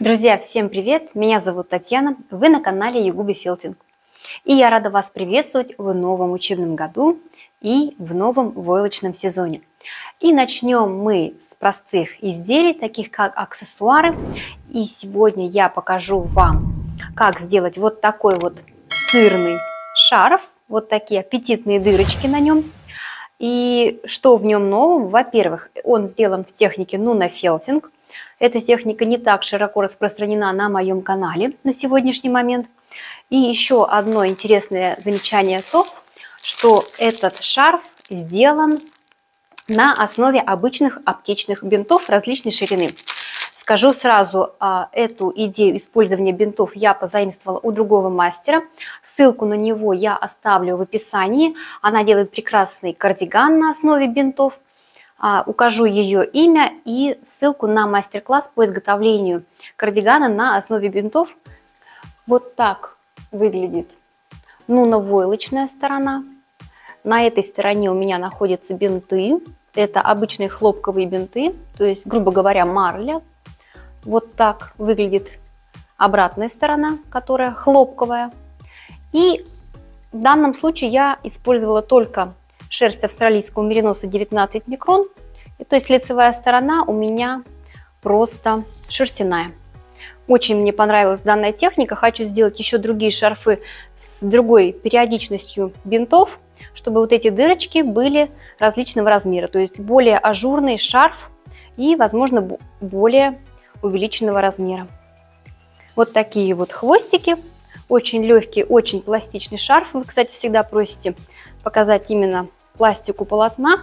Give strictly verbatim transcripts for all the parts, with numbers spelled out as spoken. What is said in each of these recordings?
Друзья, всем привет! Меня зовут Татьяна, вы на канале Югуби Филтинг. И я рада вас приветствовать в новом учебном году и в новом войлочном сезоне. И начнем мы с простых изделий, таких как аксессуары. И сегодня я покажу вам, как сделать вот такой вот сырный шарф. Вот такие аппетитные дырочки на нем. И что в нем нового? Во-первых, он сделан в технике Nuna Felting. Эта техника не так широко распространена на моем канале на сегодняшний момент. И еще одно интересное замечание то, что этот шарф сделан на основе обычных аптечных бинтов различной ширины. Скажу сразу, эту идею использования бинтов я позаимствовала у другого мастера. Ссылку на него я оставлю в описании. Она делает прекрасный кардиган на основе бинтов. Укажу ее имя и ссылку на мастер-класс по изготовлению кардигана на основе бинтов. Вот так выглядит нуно-войлочная сторона. На этой стороне у меня находятся бинты. Это обычные хлопковые бинты, то есть, грубо говоря, марля. Вот так выглядит обратная сторона, которая хлопковая. И в данном случае я использовала только шерсть австралийского мериноса девятнадцать микрон. И, то есть лицевая сторона у меня просто шерстяная. Очень мне понравилась данная техника. Хочу сделать еще другие шарфы с другой периодичностью бинтов, чтобы вот эти дырочки были различного размера. То есть более ажурный шарф и, возможно, более увеличенного размера. Вот такие вот хвостики. Очень легкий, очень пластичный шарф. Вы, кстати, всегда просите показать именно пластику полотна.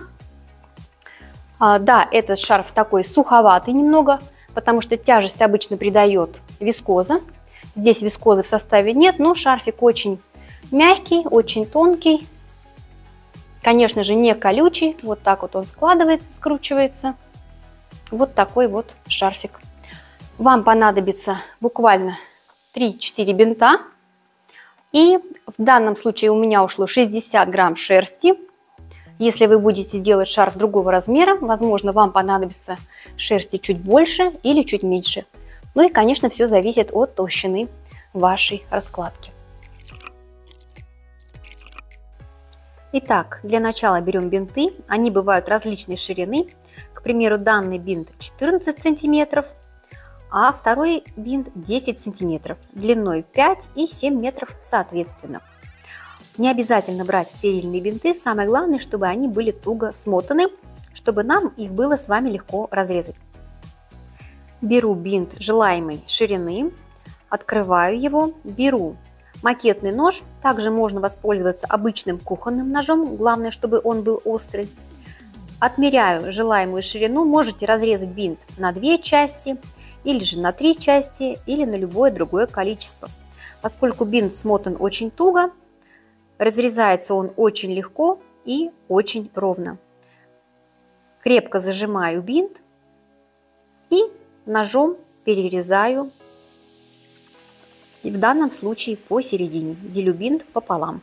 А, да, этот шарф такой суховатый немного, потому что тяжесть обычно придает вискоза. Здесь вискозы в составе нет, но шарфик очень мягкий, очень тонкий. Конечно же, не колючий. Вот так вот он складывается, скручивается. Вот такой вот шарфик. Вам понадобится буквально три-четыре бинта. И в данном случае у меня ушло шестьдесят грамм шерсти. Если вы будете делать шарф другого размера, возможно, вам понадобится шерсти чуть больше или чуть меньше. Ну и, конечно, все зависит от толщины вашей раскладки. Итак, для начала берем бинты. Они бывают различной ширины. К примеру, данный бинт четырнадцать сантиметров, а второй бинт десять сантиметров, длиной пять и семь метров соответственно. Не обязательно брать стерильные бинты, самое главное, чтобы они были туго смотаны, чтобы нам их было с вами легко разрезать. Беру бинт желаемой ширины, открываю его, беру макетный нож, также можно воспользоваться обычным кухонным ножом, главное, чтобы он был острый. Отмеряю желаемую ширину, можете разрезать бинт на две части, или же на три части, или на любое другое количество. Поскольку бинт смотан очень туго, разрезается он очень легко и очень ровно. Крепко зажимаю бинт и ножом перерезаю, и в данном случае посередине, делю бинт пополам.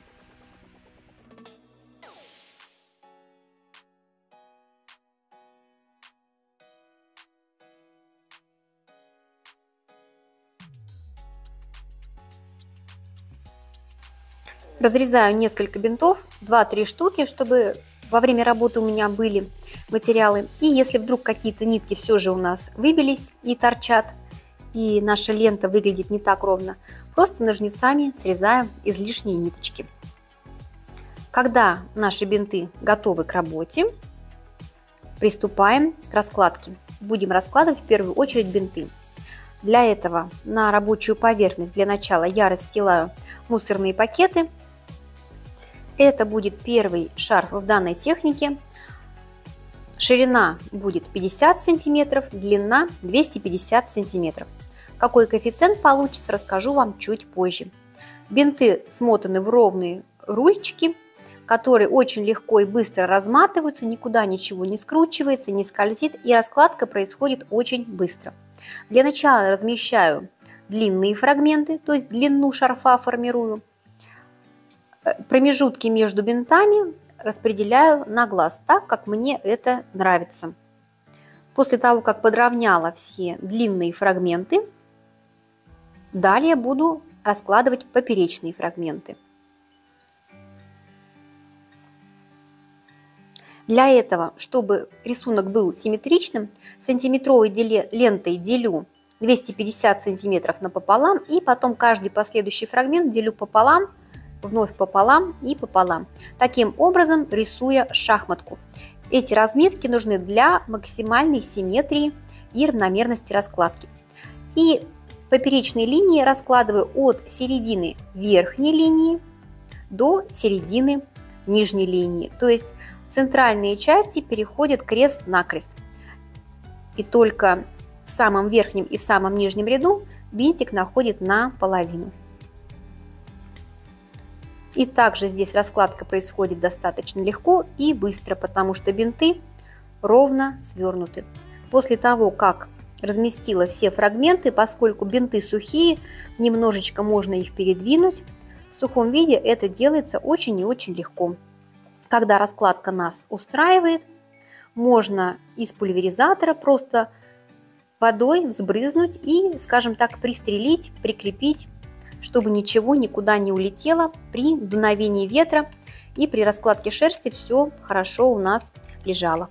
Разрезаю несколько бинтов, два-три штуки, чтобы во время работы у меня были материалы. И если вдруг какие-то нитки все же у нас выбились и торчат, и наша лента выглядит не так ровно, просто ножницами срезаю излишние ниточки. Когда наши бинты готовы к работе, приступаем к раскладке. Будем раскладывать в первую очередь бинты. Для этого на рабочую поверхность для начала я расстилаю мусорные пакеты. Это будет первый шарф в данной технике. Ширина будет пятьдесят сантиметров, длина двести пятьдесят сантиметров. Какой коэффициент получится, расскажу вам чуть позже. Бинты смотаны в ровные рульчики, которые очень легко и быстро разматываются, никуда ничего не скручивается, не скользит, и раскладка происходит очень быстро. Для начала размещаю длинные фрагменты, то есть длину шарфа формирую. Промежутки между бинтами распределяю на глаз, так как мне это нравится. После того, как подровняла все длинные фрагменты, Далее буду раскладывать поперечные фрагменты. Для этого, чтобы рисунок был симметричным, сантиметровой лентой делю двести пятьдесят сантиметров напополам, и потом каждый последующий фрагмент делю пополам, вновь пополам и пополам. Таким образом, рисуя шахматку. Эти разметки нужны для максимальной симметрии и равномерности раскладки. И поперечные линии раскладываю от середины верхней линии до середины нижней линии. То есть центральные части переходят крест-накрест. И только в самом верхнем и самом нижнем ряду бинтик находит наполовину. И также здесь раскладка происходит достаточно легко и быстро, потому что бинты ровно свернуты. После того, как разместила все фрагменты, поскольку бинты сухие, немножечко можно их передвинуть. В сухом виде это делается очень и очень легко. Когда раскладка нас устраивает, можно из пульверизатора просто водой взбрызнуть и, скажем так, пристрелить, прикрепить, чтобы ничего никуда не улетело при дуновении ветра, и при раскладке шерсти все хорошо у нас лежало.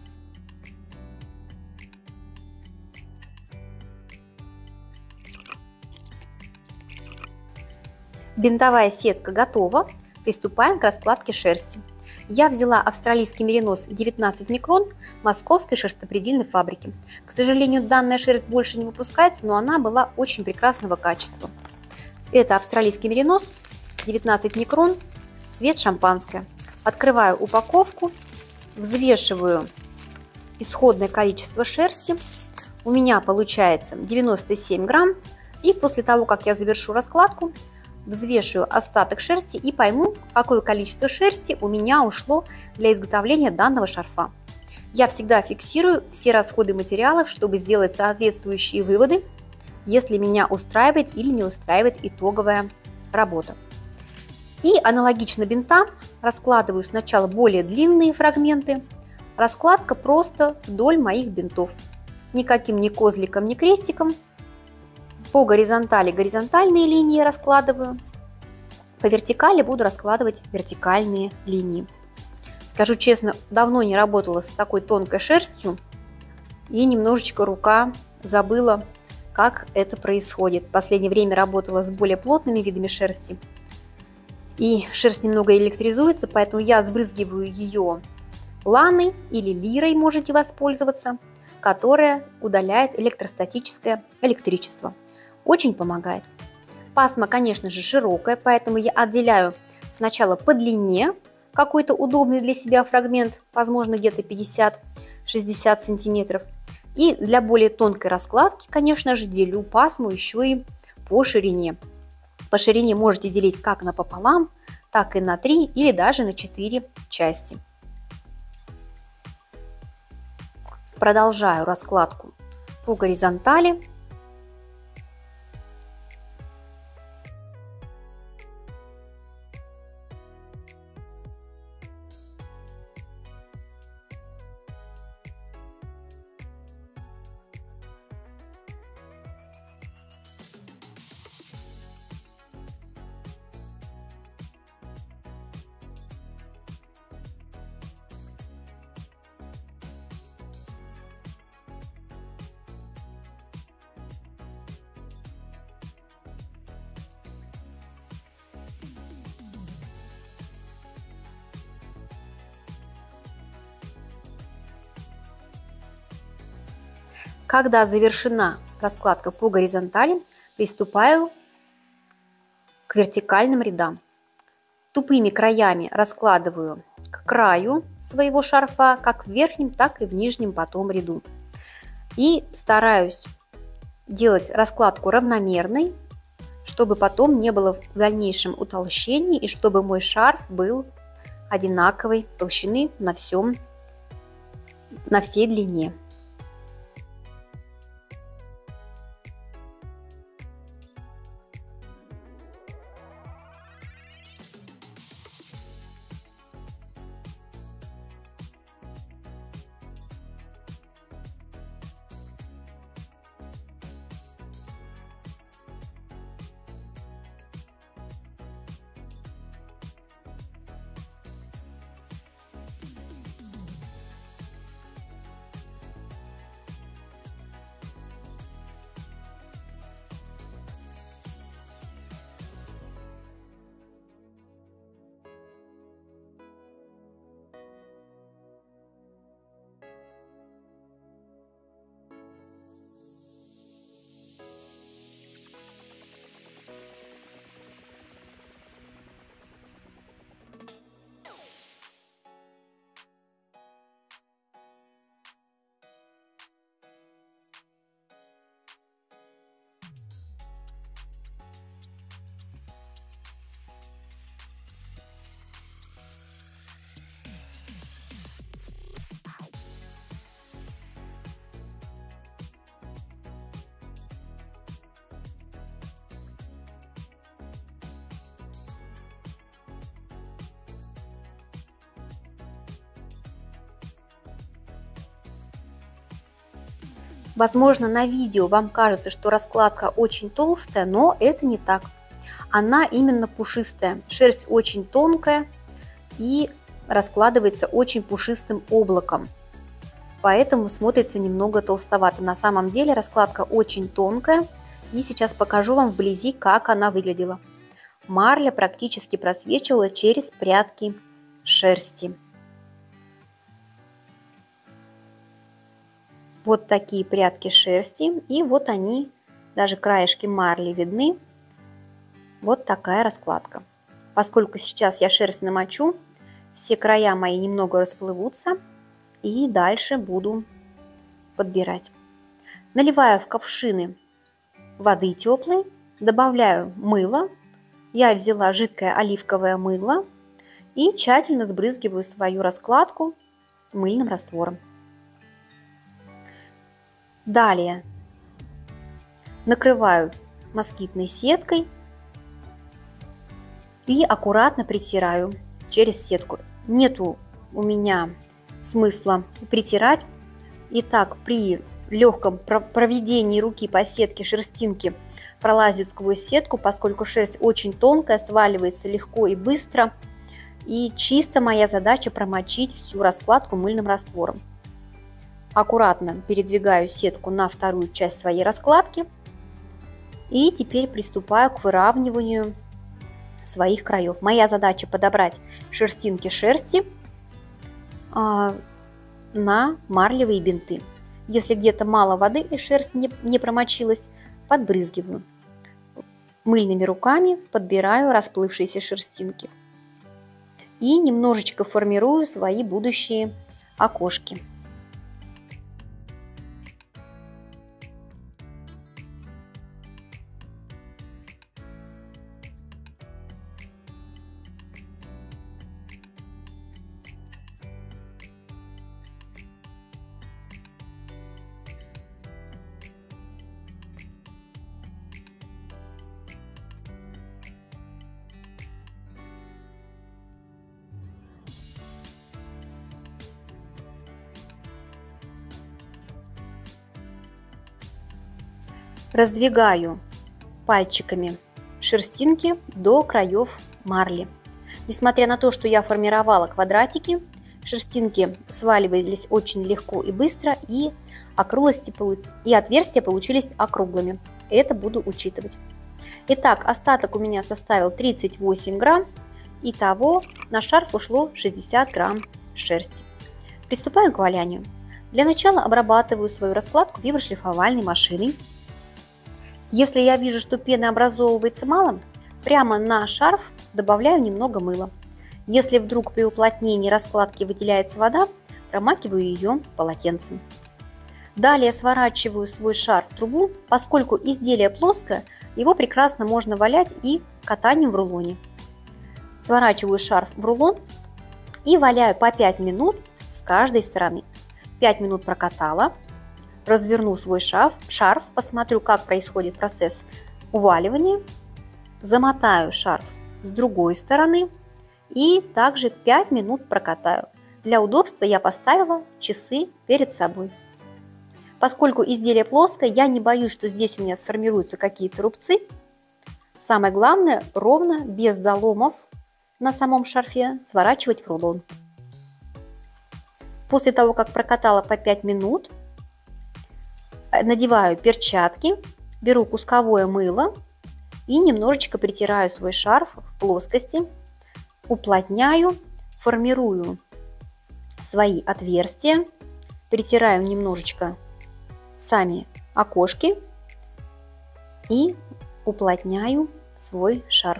Бинтовая сетка готова. Приступаем к раскладке шерсти. Я взяла австралийский меринос девятнадцать микрон московской шерстопредельной фабрики. К сожалению, данная шерсть больше не выпускается, но она была очень прекрасного качества. Это австралийский меринос девятнадцать микрон, цвет шампанское. Открываю упаковку, взвешиваю исходное количество шерсти. У меня получается девяносто семь грамм. И после того, как я завершу раскладку, взвешиваю остаток шерсти и пойму, какое количество шерсти у меня ушло для изготовления данного шарфа. Я всегда фиксирую все расходы материалов, чтобы сделать соответствующие выводы, если меня устраивает или не устраивает итоговая работа. И аналогично бинтам раскладываю сначала более длинные фрагменты. Раскладка просто вдоль моих бинтов. Никаким ни козликом, ни крестиком. По горизонтали горизонтальные линии раскладываю. По вертикали буду раскладывать вертикальные линии. Скажу честно, давно не работала с такой тонкой шерстью. И немножечко рука забыла, как это происходит. В последнее время работала с более плотными видами шерсти. И шерсть немного электризуется, поэтому я сбрызгиваю ее ланой или лирой, можете воспользоваться, которая удаляет электростатическое электричество. Очень помогает. Пасма, конечно же, широкая, поэтому я отделяю сначала по длине какой-то удобный для себя фрагмент, возможно, где-то пятьдесят-шестьдесят сантиметров. И для более тонкой раскладки, конечно же, делю пасму еще и по ширине. По ширине можете делить как напополам, так и на три или даже на четыре части. Продолжаю раскладку по горизонтали. Когда завершена раскладка по горизонтали, приступаю к вертикальным рядам. Тупыми краями раскладываю к краю своего шарфа, как в верхнем, так и в нижнем потом ряду. И стараюсь делать раскладку равномерной, чтобы потом не было в дальнейшем утолщений и чтобы мой шарф был одинаковой толщины на всем, на всей длине. Возможно, на видео вам кажется, что раскладка очень толстая, но это не так. Она именно пушистая, шерсть очень тонкая и раскладывается очень пушистым облаком. Поэтому смотрится немного толстовато. На самом деле раскладка очень тонкая. И сейчас покажу вам вблизи, как она выглядела. Марля практически просвечивала через прядки шерсти. Вот такие прядки шерсти. И вот они, даже краешки марли видны. Вот такая раскладка. Поскольку сейчас я шерсть намочу, все края мои немного расплывутся. И дальше буду подбирать. Наливаю в ковшины воды теплой, добавляю мыло. Я взяла жидкое оливковое мыло и тщательно сбрызгиваю свою раскладку мыльным раствором. Далее накрываю москитной сеткой и аккуратно притираю через сетку. Нету у меня смысла притирать. Итак, при легком проведении руки по сетке шерстинки пролазят сквозь сетку, поскольку шерсть очень тонкая, сваливается легко и быстро. И чисто моя задача промочить всю раскладку мыльным раствором. Аккуратно передвигаю сетку на вторую часть своей раскладки. И теперь приступаю к выравниванию своих краев. Моя задача подобрать шерстинки шерсти а, на марлевые бинты. Если где-то мало воды и шерсть не, не промочилась, подбрызгиваю. Мыльными руками подбираю расплывшиеся шерстинки. И немножечко формирую свои будущие окошки. Раздвигаю пальчиками шерстинки до краев марли. Несмотря на то, что я формировала квадратики, шерстинки сваливались очень легко и быстро, и округлости и отверстия получились округлыми. Это буду учитывать. Итак, остаток у меня составил тридцать восемь грамм. Итого на шарф ушло шестьдесят грамм шерсти. Приступаем к валянию. Для начала обрабатываю свою раскладку виброшлифовальной машиной. Если я вижу, что пена образовывается мало, прямо на шарф добавляю немного мыла. Если вдруг при уплотнении раскладки выделяется вода, промакиваю ее полотенцем. Далее сворачиваю свой шарф в трубу, поскольку изделие плоское, его прекрасно можно валять и катанием в рулоне. Сворачиваю шарф в рулон и валяю по пять минут с каждой стороны. пять минут прокатала. Разверну свой шарф, шарф, посмотрю, как происходит процесс уваливания. Замотаю шарф с другой стороны и также пять минут прокатаю. Для удобства я поставила часы перед собой. Поскольку изделие плоское, я не боюсь, что здесь у меня сформируются какие-то рубцы. Самое главное, ровно, без заломов на самом шарфе, сворачивать в рулон. После того, как прокатала по пять минут, надеваю перчатки, беру кусковое мыло и немножечко притираю свой шарф в плоскости, уплотняю, формирую свои отверстия, притираю немножечко сами окошки и уплотняю свой шарф.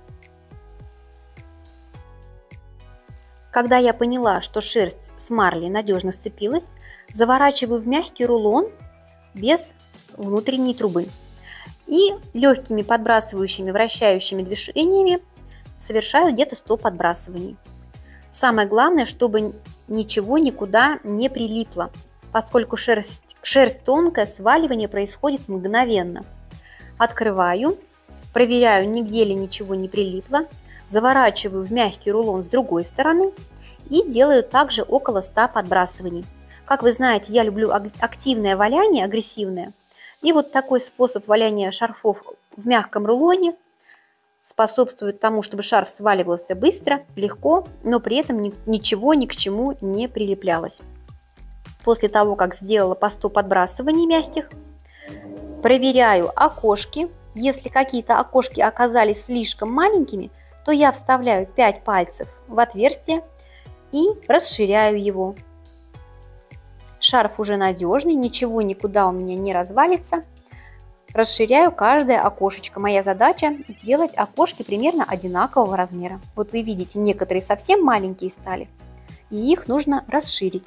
Когда я поняла, что шерсть с марлей надежно сцепилась, заворачиваю в мягкий рулон без внутренней трубы и легкими подбрасывающими вращающими движениями совершаю где-то сто подбрасываний. Самое главное, чтобы ничего никуда не прилипло, поскольку шерсть, шерсть тонкая, сваливание происходит мгновенно. Открываю, проверяю, нигде ли ничего не прилипло, заворачиваю в мягкий рулон с другой стороны и делаю также около ста подбрасываний. Как вы знаете, я люблю активное валяние, агрессивное. И вот такой способ валяния шарфов в мягком рулоне способствует тому, чтобы шарф сваливался быстро, легко, но при этом ничего ни к чему не прилеплялось. После того, как сделала по сто подбрасываний мягких, проверяю окошки. Если какие-то окошки оказались слишком маленькими, то я вставляю пять пальцев в отверстие и расширяю его. Шарф уже надежный, ничего никуда у меня не развалится. Расширяю каждое окошечко. Моя задача сделать окошки примерно одинакового размера. Вот вы видите, некоторые совсем маленькие стали, и их нужно расширить.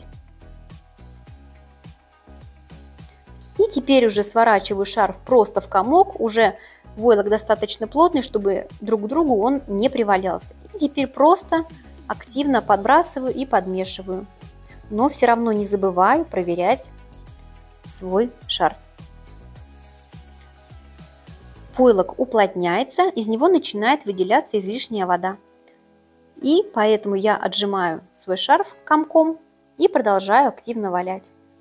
И теперь уже сворачиваю шарф просто в комок. Уже войлок достаточно плотный, чтобы друг к другу он не привалялся. И теперь просто активно подбрасываю и подмешиваю. Но все равно не забываю проверять свой шарф. Войлок уплотняется, из него начинает выделяться излишняя вода. И поэтому я отжимаю свой шарф комком и продолжаю активно валять.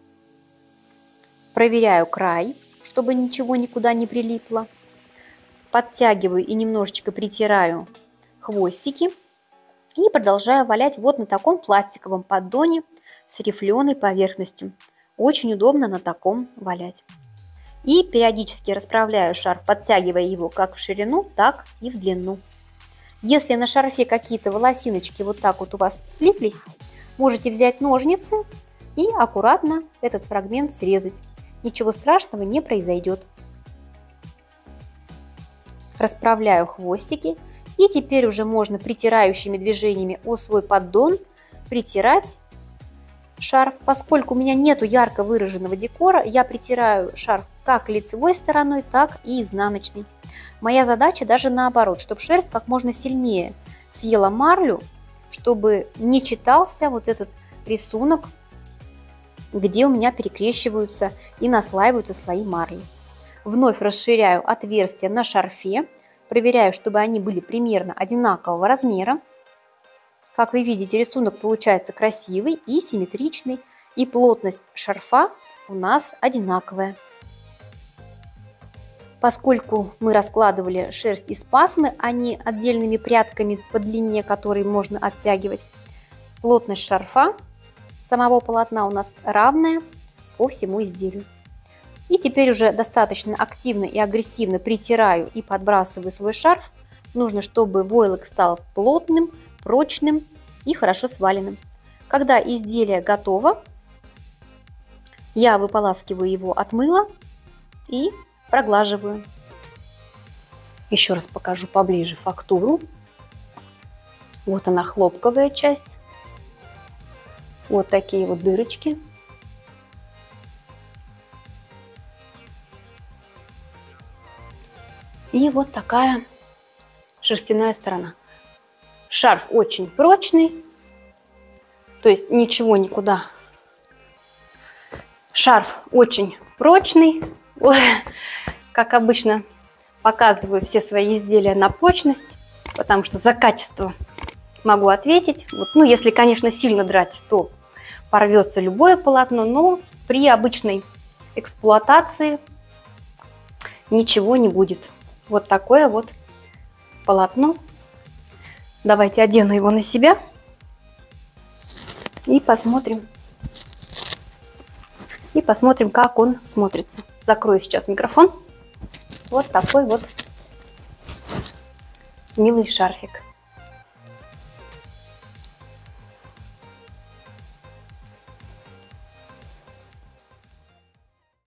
Проверяю край, чтобы ничего никуда не прилипло. Подтягиваю и немножечко притираю хвостики. И продолжаю валять вот на таком пластиковом поддоне с рифленой поверхностью. Очень удобно на таком валять. И периодически расправляю шарф, подтягивая его как в ширину, так и в длину. Если на шарфе какие-то волосиночки вот так вот у вас слиплись, можете взять ножницы и аккуратно этот фрагмент срезать. Ничего страшного не произойдет. Расправляю хвостики. И теперь уже можно притирающими движениями о свой поддон притирать шарф. Поскольку у меня нету ярко выраженного декора, я притираю шарф как лицевой стороной, так и изнаночной. Моя задача даже наоборот, чтобы шерсть как можно сильнее съела марлю, чтобы не читался вот этот рисунок, где у меня перекрещиваются и наслаиваются слои марли. Вновь расширяю отверстия на шарфе, проверяю, чтобы они были примерно одинакового размера. Как вы видите, рисунок получается красивый и симметричный, и плотность шарфа у нас одинаковая. Поскольку мы раскладывали шерсть из пасмы, а не отдельными прядками по длине, которые можно оттягивать, плотность шарфа самого полотна у нас равная по всему изделию. И теперь уже достаточно активно и агрессивно притираю и подбрасываю свой шарф. Нужно, чтобы войлок стал плотным, прочным и хорошо сваленным. Когда изделие готово, я выполаскиваю его от мыла и проглаживаю. Еще раз покажу поближе фактуру. Вот она, хлопковая часть. Вот такие вот дырочки. И вот такая шерстяная сторона. Шарф очень прочный, то есть ничего никуда. Шарф очень прочный. Ой, как обычно, показываю все свои изделия на прочность, потому что за качество могу ответить. Вот, ну, если, конечно, сильно драть, то порвется любое полотно, но при обычной эксплуатации ничего не будет. Вот такое вот полотно. Давайте одену его на себя и посмотрим. И посмотрим, как он смотрится. Закрою сейчас микрофон. Вот такой вот милый шарфик.